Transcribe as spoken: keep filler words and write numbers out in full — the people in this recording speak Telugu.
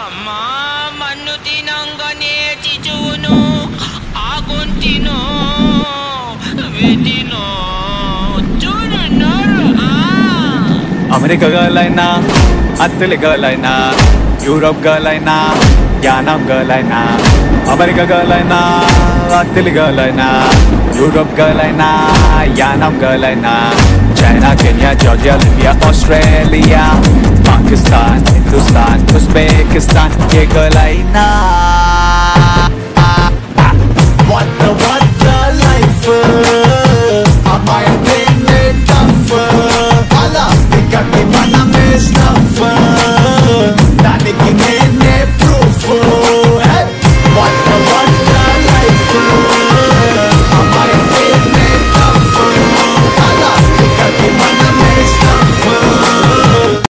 అమ్మా మన్ను తినంగానే చిచువును ఆగుంటిను వెతిను చూడున్నారు అమెరికా గర్ల్ అయినా అత్తలి గర్ల్ అయినా యూరోప్ గర్ల్ అయినా యానం గర్ల్ అయినా అమెరికా గర్ల్ అయినా అత్తలి గర్ల్ అయినా యూరోప్ గర్ల్ అయినా యానం గర్ల్ అయినా China Kenya Georgia Libya Australia Pakistan Hindustan Uzbekistan ఏ గర్ల్ అయినా